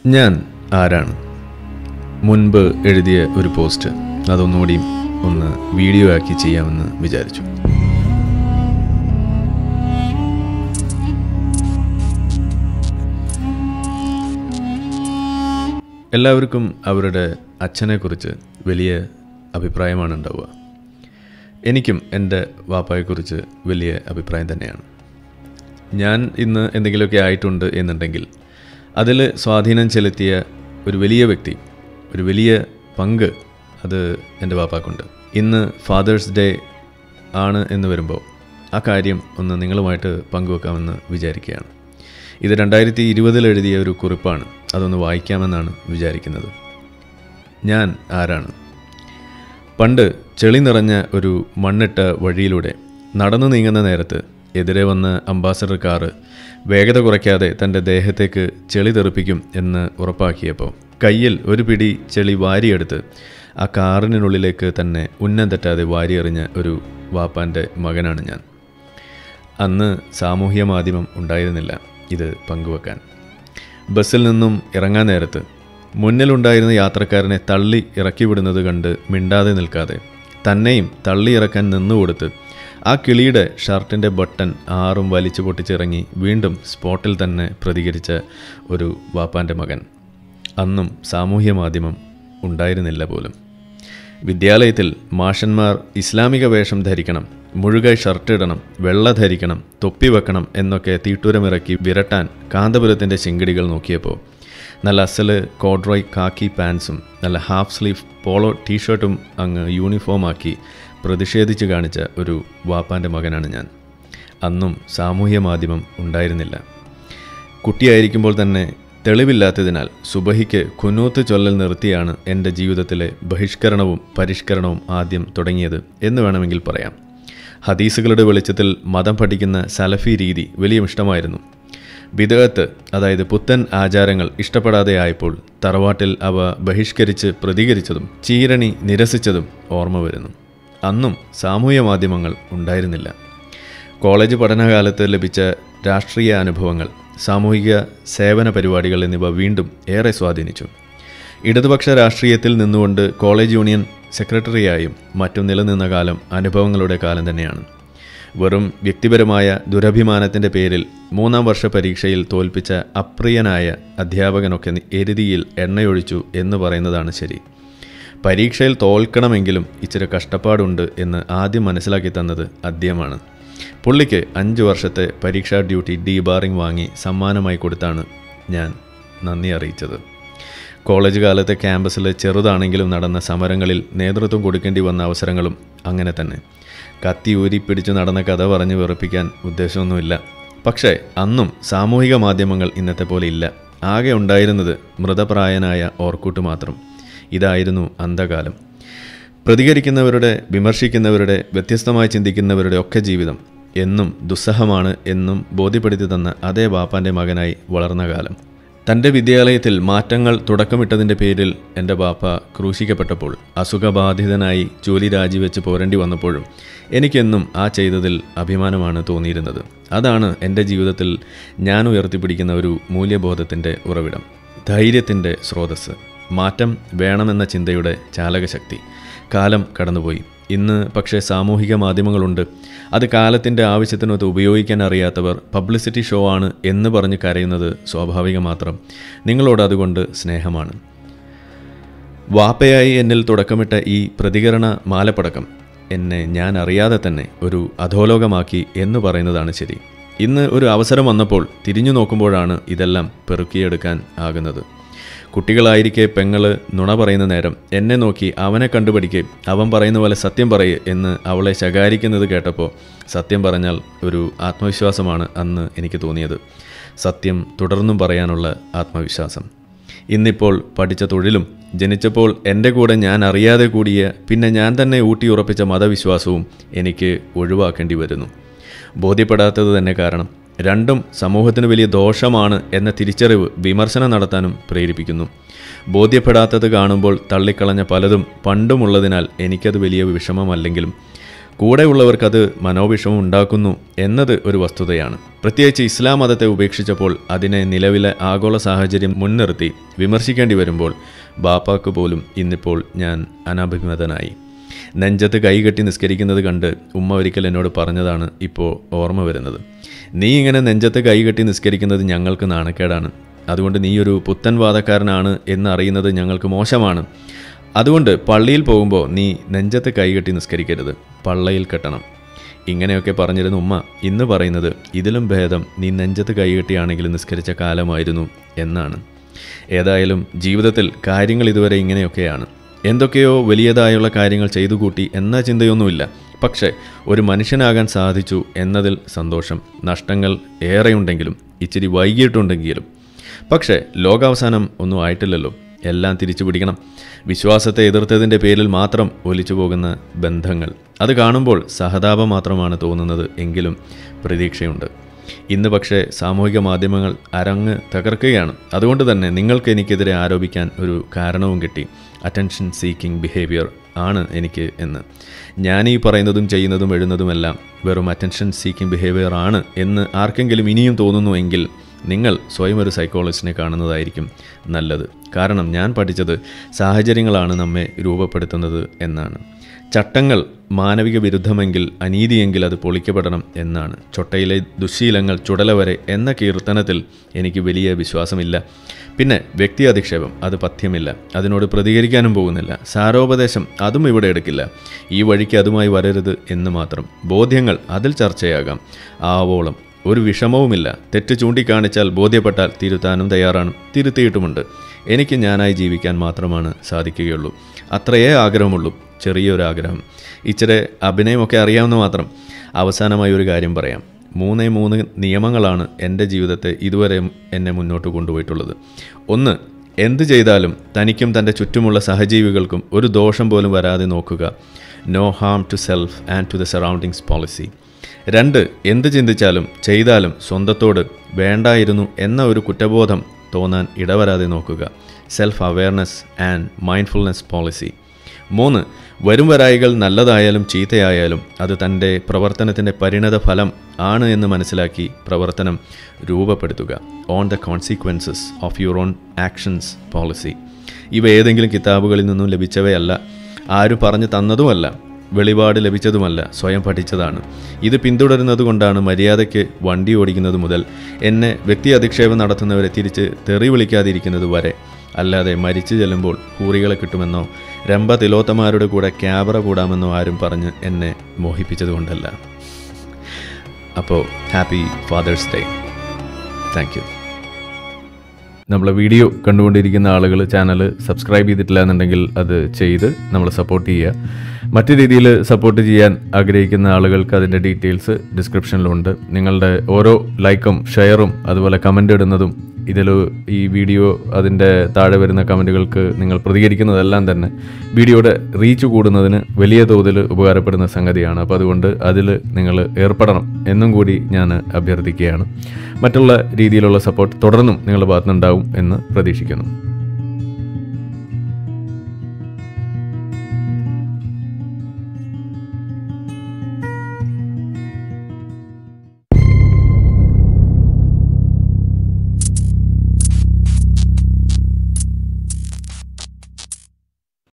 ഞാൻ ആരാണ്? മുൻപ് എഴുതിയ ഒരു പോസ്റ്റ് അതൊന്നുകൂടി ഒന്ന് വീഡിയോ ആക്കി ചെയ്യാമെന്ന് വിചാരിച്ചു. എല്ലാവർക്കും അവരുടെ അച്ഛനെക്കുറിച്ച് വലിയ അഭിപ്രായമാണ് ഉണ്ടാവുക. എനിക്കും എൻ്റെ വാപ്പായെക്കുറിച്ച് വലിയ അഭിപ്രായം തന്നെയാണ്. ഞാൻ ഇന്ന് എന്തെങ്കിലുമൊക്കെ ആയിട്ടുണ്ട് എന്നുണ്ടെങ്കിൽ അതിൽ സ്വാധീനം ചെലുത്തിയ ഒരു വലിയ വ്യക്തി, ഒരു വലിയ പങ്ക് അത് എൻ്റെ വാപ്പാക്കുണ്ട്. ഇന്ന് ഫാദേഴ്സ് ഡേ ആണ് എന്ന് വരുമ്പോൾ ആ കാര്യം ഒന്ന് നിങ്ങളുമായിട്ട് പങ്കുവെക്കാമെന്ന് വിചാരിക്കുകയാണ്. ഇത് 2020 എഴുതിയ ഒരു കുറിപ്പാണ്. അതൊന്ന് വായിക്കാമെന്നാണ് വിചാരിക്കുന്നത്. ഞാൻ ആരാണ്? പണ്ട് ചെളി നിറഞ്ഞ ഒരു മണ്ണിട്ട വഴിയിലൂടെ നടന്നു നീങ്ങുന്ന നേരത്ത് എതിരെ വന്ന അംബാസഡർ കാറ് വേഗത കുറയ്ക്കാതെ തൻ്റെ ദേഹത്തേക്ക് ചെളി തെറിപ്പിക്കും എന്ന് ഉറപ്പാക്കിയപ്പോൾ കയ്യിൽ ഒരു പിടി ചെളി വാരിയെടുത്ത് ആ കാറിനുള്ളിലേക്ക് തന്നെ ഉന്നം തെറ്റാതെ വാരിയെറിഞ്ഞ ഒരു വാപ്പാൻ്റെ മകനാണ് ഞാൻ. അന്ന് സാമൂഹ്യ മാധ്യമം ഉണ്ടായിരുന്നില്ല ഇത് പങ്കുവെക്കാൻ. ബസ്സിൽ നിന്നും ഇറങ്ങാൻ നേരത്ത് മുന്നിലുണ്ടായിരുന്ന യാത്രക്കാരനെ തള്ളി ഇറക്കി വിടുന്നത് കണ്ട് മിണ്ടാതെ നിൽക്കാതെ തന്നെയും തള്ളി ഇറക്കാൻ നിന്നുകൊടുത്ത് ആ കിളിയുടെ ഷർട്ടിൻ്റെ ബട്ടൺ ആറും വലിച്ചു പൊട്ടിച്ചിറങ്ങി വീണ്ടും സ്പോട്ടിൽ തന്നെ പ്രതികരിച്ച ഒരു വാപ്പാൻ്റെ മകൻ. അന്നും സാമൂഹ്യ മാധ്യമം ഉണ്ടായിരുന്നില്ല പോലും. വിദ്യാലയത്തിൽ മാഷന്മാർ ഇസ്ലാമിക വേഷം ധരിക്കണം, മുഴുകൈ ഷർട്ട് ഇടണം, വെള്ള ധരിക്കണം, തൊപ്പി വെക്കണം എന്നൊക്കെ തീട്ടൂരമിറക്കി വിരട്ടാൻ കാന്തപുരത്തിൻ്റെ ശിങ്കിടികൾ നോക്കിയപ്പോൾ നല്ല അസല് കോഡ്രോയ് കാക്കി പാൻസും നല്ല ഹാഫ് സ്ലീവ് പോളോ ടീഷർട്ടും അങ്ങ് യൂണിഫോമാക്കി പ്രതിഷേധിച്ച് കാണിച്ച ഒരു വാപ്പാൻ്റെ മകനാണ് ഞാൻ. അന്നും സാമൂഹ്യ മാധ്യമം ഉണ്ടായിരുന്നില്ല. കുട്ടിയായിരിക്കുമ്പോൾ തന്നെ തെളിവില്ലാത്തതിനാൽ സുബഹിക്ക് ഖുനൂത്ത് ചൊല്ലൽ നിർത്തിയാണ് എൻ്റെ ജീവിതത്തിലെ ബഹിഷ്കരണവും പരിഷ്കരണവും ആദ്യം തുടങ്ങിയത് എന്ന് വേണമെങ്കിൽ പറയാം. ഹദീസുകളുടെ വെളിച്ചത്തിൽ മതം പഠിക്കുന്ന സലഫി രീതി വലിയ ഇഷ്ടമായിരുന്നു. ബിദ്അത്ത്, അതായത് പുത്തൻ ആചാരങ്ങൾ ഇഷ്ടപ്പെടാതെ ആയപ്പോൾ തറവാട്ടിൽ അവ ബഹിഷ്കരിച്ച് പ്രതികരിച്ചതും ചീരണി നിരസിച്ചതും ഓർമ്മ വരുന്നു. അന്നും സാമൂഹ്യ മാധ്യമങ്ങൾ ഉണ്ടായിരുന്നില്ല. കോളേജ് പഠനകാലത്ത് ലഭിച്ച രാഷ്ട്രീയ അനുഭവങ്ങൾ, സാമൂഹിക സേവന പരിപാടികൾ എന്നിവ വീണ്ടും ഏറെ സ്വാധീനിച്ചു. ഇടതുപക്ഷ രാഷ്ട്രീയത്തിൽ നിന്നുകൊണ്ട് കോളേജ് യൂണിയൻ സെക്രട്ടറിയായും മറ്റും നിലനിന്ന കാലം അനുഭവങ്ങളുടെ കാലം തന്നെയാണ്. വെറും വ്യക്തിപരമായ ദുരഭിമാനത്തിൻ്റെ പേരിൽ 3ാം വർഷ പരീക്ഷയിൽ തോൽപ്പിച്ച അപ്രിയനായ അധ്യാപകനൊക്കെ എരുതിയിൽ എണ്ണയൊഴിച്ചു എന്ന് പറയുന്നതാണ് ശരി. പരീക്ഷയിൽ തോൽക്കണമെങ്കിലും ഇച്ചിരി കഷ്ടപ്പാടുണ്ട് എന്ന് ആദ്യം മനസ്സിലാക്കി തന്നത് അദ്ദേഹമാണ്. പുള്ളിക്ക് 5 വർഷത്തെ പരീക്ഷാ ഡ്യൂട്ടി ഡീബാറിംഗ് വാങ്ങി സമ്മാനമായി കൊടുത്താണ് ഞാൻ നന്ദി അറിയിച്ചത്. കോളേജ് കാലത്തെ ക്യാമ്പസിൽ ചെറുതാണെങ്കിലും നടന്ന സമരങ്ങളിൽ നേതൃത്വം കൊടുക്കേണ്ടി വന്ന അവസരങ്ങളും അങ്ങനെ തന്നെ. കത്തി ഊരിപ്പിടിച്ചു നടന്ന കഥ പറഞ്ഞ് വെറുപ്പിക്കാൻ ഉദ്ദേശമൊന്നുമില്ല. പക്ഷേ അന്നും സാമൂഹിക മാധ്യമങ്ങൾ ഇന്നത്തെ പോലെ ഇല്ല. ആകെ ഉണ്ടായിരുന്നത് മൃതപ്രായനായ ഓർക്കൂട്ട് മാത്രം. ഇതായിരുന്നു അന്ധകാലം. പ്രതികരിക്കുന്നവരുടെ, വിമർശിക്കുന്നവരുടെ, വ്യത്യസ്തമായി ചിന്തിക്കുന്നവരുടെ ഒക്കെ ജീവിതം എന്നും ദുസ്സഹമാണ് എന്നും ബോധ്യപ്പെടുത്തി തന്ന അതേ വാപ്പാൻ്റെ മകനായി വളർന്ന കാലം. തൻ്റെ വിദ്യാലയത്തിൽ മാറ്റങ്ങൾ തുടക്കമിട്ടതിൻ്റെ പേരിൽ എൻ്റെ ബാപ്പ ക്രൂശിക്കപ്പെട്ടപ്പോൾ, അസുഖബാധിതനായി ജോലി രാജിവെച്ച് പോരേണ്ടി വന്നപ്പോഴും എനിക്കെന്നും ആ ചെയ്തതിൽ അഭിമാനമാണ് തോന്നിയിരുന്നത്. അതാണ് എൻ്റെ ജീവിതത്തിൽ ഞാൻ ഉയർത്തിപ്പിടിക്കുന്ന ഒരു മൂല്യബോധത്തിൻ്റെ ഉറവിടം, ധൈര്യത്തിൻ്റെ സ്രോതസ്സ്, മാറ്റം വേണമെന്ന ചിന്തയുടെ ചാലകശക്തി. കാലം കടന്നുപോയി. ഇന്ന് പക്ഷേ സാമൂഹിക മാധ്യമങ്ങളുണ്ട്. അത് കാലത്തിൻ്റെ ആവശ്യത്തിനൊത്ത് ഉപയോഗിക്കാൻ അറിയാത്തവർ പബ്ലിസിറ്റി ഷോ ആണ് എന്ന് പറഞ്ഞ് കരയുന്നത് സ്വാഭാവികം മാത്രം. നിങ്ങളോട് അതുകൊണ്ട് സ്നേഹമാണ്. വാപ്പയായി എന്നിൽ തുടക്കമിട്ട ഈ പ്രതികരണ മാലപ്പടക്കം എന്നെ ഞാൻ അറിയാതെ തന്നെ ഒരു അധോലോകമാക്കി എന്ന് പറയുന്നതാണ് ശരി. ഇന്ന് ഒരു അവസരം വന്നപ്പോൾ തിരിഞ്ഞു നോക്കുമ്പോഴാണ് ഇതെല്ലാം പെറുക്കിയെടുക്കാൻ ആകുന്നത്. കുട്ടികളായിരിക്കെ പെങ്ങള് നുണ പറയുന്ന നേരം എന്നെ നോക്കി അവനെ കണ്ടുപിടിക്കെ, അവൻ പറയുന്ന പോലെ സത്യം പറയേ എന്ന് അവളെ ശകാരിക്കുന്നത് കേട്ടപ്പോൾ സത്യം പറഞ്ഞാൽ ഒരു ആത്മവിശ്വാസമാണ് അന്ന് എനിക്ക് തോന്നിയത്. സത്യം തുടർന്നും പറയാനുള്ള ആത്മവിശ്വാസം. ഇന്നിപ്പോൾ പഠിച്ച തൊഴിലും ജനിച്ചപ്പോൾ എൻ്റെ കൂടെ ഞാൻ അറിയാതെ കൂടിയ, പിന്നെ ഞാൻ തന്നെ ഊട്ടിയുറപ്പിച്ച മതവിശ്വാസവും എനിക്ക് ഒഴിവാക്കേണ്ടി വരുന്നു. ബോധ്യപ്പെടാത്തത് തന്നെ കാരണം. രണ്ടും സമൂഹത്തിന് വലിയ ദോഷമാണ് എന്ന തിരിച്ചറിവ് വിമർശനം നടത്താനും പ്രേരിപ്പിക്കുന്നു. ബോധ്യപ്പെടാത്തത് കാണുമ്പോൾ തള്ളിക്കളഞ്ഞ പലതും പണ്ടുമുള്ളതിനാൽ എനിക്കത് വലിയ വിഷമമല്ലെങ്കിലും കൂടെയുള്ളവർക്കത് മനോവിഷമം ഉണ്ടാക്കുന്നു എന്നത് ഒരു വസ്തുതയാണ്. പ്രത്യേകിച്ച് ഇസ്ലാം മതത്തെ ഉപേക്ഷിച്ചപ്പോൾ അതിനെ നിലവിലെ ആഗോള സാഹചര്യം മുൻനിർത്തി വിമർശിക്കേണ്ടി വരുമ്പോൾ ബാപ്പാക്ക് പോലും ഇന്നിപ്പോൾ ഞാൻ അനഭിമതനായി. നെഞ്ചത്ത് കൈകെട്ടി നിസ്കരിക്കുന്നത് കണ്ട് ഉമ്മ ഒരിക്കൽ എന്നോട് പറഞ്ഞതാണ് ഇപ്പോൾ ഓർമ്മ വരുന്നത്. നീ ഇങ്ങനെ നെഞ്ചത്ത് കൈകെട്ടി നിസ്കരിക്കുന്നത് ഞങ്ങൾക്ക് നാണക്കേടാണ്. അതുകൊണ്ട് നീ ഒരു പുത്തൻ വാദക്കാരനാണ് എന്നറിയുന്നത് ഞങ്ങൾക്ക് മോശമാണ്. അതുകൊണ്ട് പള്ളിയിൽ പോകുമ്പോൾ നീ നെഞ്ചത്ത് കൈകെട്ടി നിസ്കരിക്കരുത്, പള്ളയിൽ കെട്ടണം. ഇങ്ങനെയൊക്കെ പറഞ്ഞിരുന്ന ഉമ്മ ഇന്ന് പറയുന്നത് ഇതിലും ഭേദം നീ നെഞ്ചത്ത് കൈകെട്ടിയാണെങ്കിലും നിസ്കരിച്ച കാലമായിരുന്നു എന്നാണ്. ഏതായാലും ജീവിതത്തിൽ കാര്യങ്ങൾ ഇതുവരെ ഇങ്ങനെയൊക്കെയാണ്. എന്തൊക്കെയോ വലിയതായുള്ള കാര്യങ്ങൾ ചെയ്തു കൂട്ടി എന്ന ചിന്തയൊന്നുമില്ല. പക്ഷേ ഒരു മനുഷ്യനാകാൻ സാധിച്ചു എന്നതിൽ സന്തോഷം. നഷ്ടങ്ങൾ ഏറെയുണ്ടെങ്കിലും ഇച്ചിരി വൈകിട്ടുണ്ടെങ്കിലും. പക്ഷേ ലോകാവസാനം ഒന്നും ആയിട്ടില്ലല്ലോ. എല്ലാം തിരിച്ചു പിടിക്കണം. വിശ്വാസത്തെ എതിർത്തതിൻ്റെ പേരിൽ മാത്രം ഒലിച്ചു പോകുന്ന ബന്ധങ്ങൾ, അത് കാണുമ്പോൾ സഹതാപം മാത്രമാണ് തോന്നുന്നത്. എങ്കിലും പ്രതീക്ഷയുണ്ട്. ഇന്ന് പക്ഷേ സാമൂഹിക മാധ്യമങ്ങൾ അരങ്ങ് തകർക്കുകയാണ്. അതുകൊണ്ട് തന്നെ നിങ്ങൾക്ക് എനിക്കെതിരെ ആരോപിക്കാൻ ഒരു കാരണവും കിട്ടി. അറ്റൻഷൻ സീക്കിംഗ് ബിഹേവിയർ ആണ് എനിക്ക് എന്ന്. ഞാനീ പറയുന്നതും ചെയ്യുന്നതും എഴുതുന്നതുമെല്ലാം വെറും അറ്റൻഷൻ സീക്കിംഗ് ബിഹേവിയർ ആണ് എന്ന് ആർക്കെങ്കിലും ഇനിയും തോന്നുന്നുവെങ്കിൽ നിങ്ങൾ സ്വയം ഒരു സൈക്കോളജിസ്റ്റിനെ കാണുന്നതായിരിക്കും നല്ലത്. കാരണം ഞാൻ പഠിച്ചത് സാഹചര്യങ്ങളാണ് നമ്മെ രൂപപ്പെടുത്തുന്നത് എന്നാണ്. ചട്ടങ്ങൾ മാനവിക വിരുദ്ധമെങ്കിൽ, അനീതിയെങ്കിൽ അത് പൊളിക്കപ്പെടണം എന്നാണ്. ചൊട്ടയിലെ ദുശ്ശീലങ്ങൾ ചുടല വരെ എന്ന കീർത്തനത്തിൽ എനിക്ക് വലിയ വിശ്വാസമില്ല. പിന്നെ വ്യക്തി അധിക്ഷേപം, അത് പഥ്യമില്ല. അതിനോട് പ്രതികരിക്കാനും പോകുന്നില്ല. സാരോപദേശം അതും ഇവിടെ എടുക്കില്ല. ഈ വഴിക്ക് അതുമായി വരരുത് എന്ന് മാത്രം. ബോധ്യങ്ങൾ അതിൽ ചർച്ചയാകാം ആവോളം. ഒരു വിഷമവുമില്ല. തെറ്റ് ചൂണ്ടിക്കാണിച്ചാൽ ബോധ്യപ്പെട്ടാൽ തിരുത്താനും തയ്യാറാണ്. തിരുത്തിയിട്ടുമുണ്ട്. എനിക്ക് ഞാനായി ജീവിക്കാൻ മാത്രമാണ് സാധിക്കുകയുള്ളൂ. അത്രയേ ആഗ്രഹമുള്ളൂ. ചെറിയൊരാഗ്രഹം. ഇച്ചിരി അഭിനയമൊക്കെ അറിയാവുന്ന മാത്രം. അവസാനമായി ഒരു കാര്യം പറയാം. 3 നിയമങ്ങളാണ് എൻ്റെ ജീവിതത്തെ ഇതുവരെ എന്നെ മുന്നോട്ട് കൊണ്ടുപോയിട്ടുള്ളത്. 1, എന്ത് ചെയ്താലും തനിക്കും തൻ്റെ ചുറ്റുമുള്ള സഹജീവികൾക്കും ഒരു ദോഷം പോലും വരാതെ നോക്കുക. No harm to self and to the surroundings policy. 2, എന്ത് ചിന്തിച്ചാലും ചെയ്താലും സ്വന്തത്തോട് വേണ്ടായിരുന്നു എന്ന ഒരു കുറ്റബോധം തോന്നാൻ ഇടവരാതെ നോക്കുക. Self awareness and mindfulness policy. 3, വരും വരായികൾ നല്ലതായാലും ചീത്തയായാലും അത് തൻ്റെ പ്രവർത്തനത്തിൻ്റെ പരിണത ഫലം ആണ് എന്ന് മനസ്സിലാക്കി പ്രവർത്തനം രൂപപ്പെടുത്തുക. Own the consequences of your own actions policy. ഇവ ഏതെങ്കിലും കിതാബുകളിൽ നിന്നും ലഭിച്ചവയല്ല, ആരും പറഞ്ഞു തന്നതുമല്ല, വെളിപാട് ലഭിച്ചതുമല്ല, സ്വയം പഠിച്ചതാണ്. ഇത് പിന്തുടരുന്നത് കൊണ്ടാണ് മര്യാദയ്ക്ക് വണ്ടി ഓടിക്കുന്നത് മുതൽ എന്നെ വ്യക്തി അധിക്ഷേപം നടത്തുന്നവരെ തിരിച്ച് തെറി വിളിക്കാതിരിക്കുന്നത് വരെ. അല്ലാതെ മരിച്ചു ചെല്ലുമ്പോൾ ഹൂറികളെ കിട്ടുമെന്നോ രംഭ തിലോത്തമാരുടെ കൂടെ ക്യാമറ കൂടാമെന്നോ ആരും പറഞ്ഞ് എന്നെ മോഹിപ്പിച്ചതുകൊണ്ടല്ല. അപ്പോൾ happy father's day. Thank you. നമ്മളെ വീഡിയോ കണ്ടുകൊണ്ടിരിക്കുന്ന ആളുകൾ ചാനൽ സബ്സ്ക്രൈബ് ചെയ്തിട്ടില്ല എന്നുണ്ടെങ്കിൽ അത് ചെയ്ത് നമ്മൾ സപ്പോർട്ട് ചെയ്യുക. മറ്റു രീതിയിൽ സപ്പോർട്ട് ചെയ്യാൻ ആഗ്രഹിക്കുന്ന ആളുകൾക്ക് അതിൻ്റെ ഡീറ്റെയിൽസ് ഡിസ്ക്രിപ്ഷനിലുണ്ട്. നിങ്ങളുടെ ഓരോ ലൈക്കും ഷെയറും അതുപോലെ കമൻ്റ് ഇടുന്നതും ഇതിൽ ഈ വീഡിയോ അതിൻ്റെ താഴെ വരുന്ന കമൻറ്റുകൾക്ക് നിങ്ങൾ പ്രതികരിക്കുന്നതെല്ലാം തന്നെ വീഡിയോയുടെ റീച്ച് കൂടുന്നതിന് വലിയ തോതിൽ ഉപകാരപ്പെടുന്ന സംഗതിയാണ്. അപ്പോൾ അതുകൊണ്ട് അതിൽ നിങ്ങൾ ഏർപ്പെടണം എന്നും കൂടി ഞാൻ അഭ്യർത്ഥിക്കുകയാണ്. മറ്റുള്ള രീതിയിലുള്ള സപ്പോർട്ട് തുടർന്നും നിങ്ങളുടെ ഭാഗത്തുനിന്നുണ്ടാവും എന്ന് പ്രതീക്ഷിക്കുന്നു.